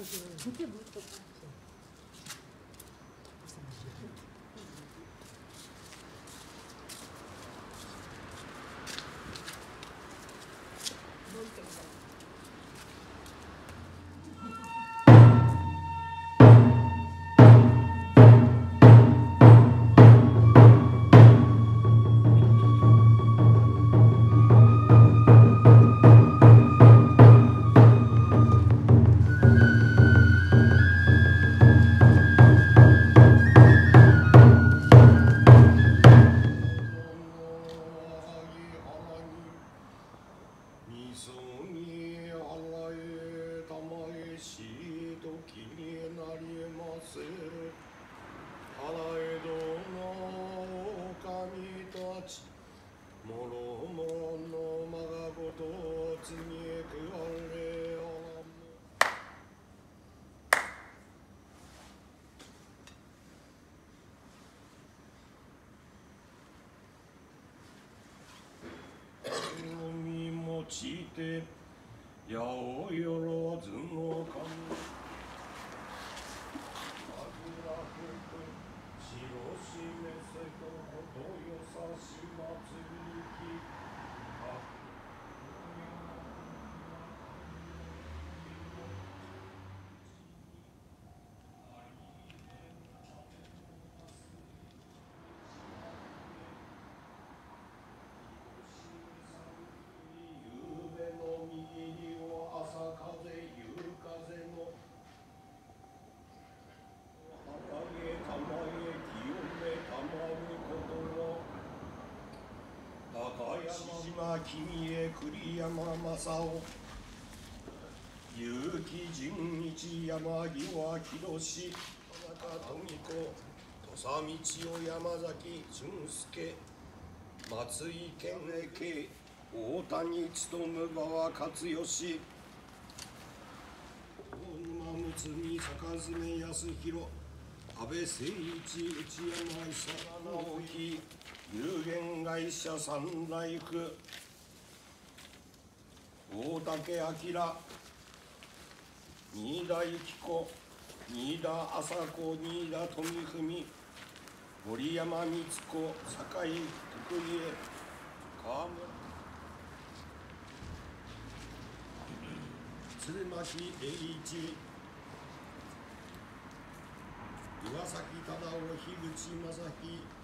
그게 뭐 또. して八百万の神君へ栗山正雄結城純一山際博田中富子土佐道夫山崎俊介松井健慶大谷勉馬勝義大沼睦美坂爪康弘安倍誠一内山久直樹有限会社サンライフ大竹明新田由紀子新田麻子新田富文森山光子酒井徳家川村鶴巻栄一岩崎忠夫樋口正樹